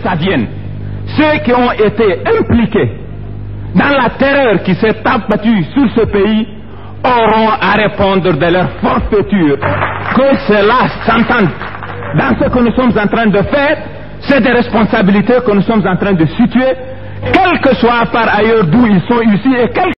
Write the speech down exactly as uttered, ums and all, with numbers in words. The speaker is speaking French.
ça vienne. Ceux qui ont été impliqués dans la terreur qui s'est abattue sur ce pays auront à répondre de leur forfaiture. Que cela s'entende dans ce que nous sommes en train de faire, c'est des responsabilités que nous sommes en train de situer, quel que soit par ailleurs d'où ils sont ici et quel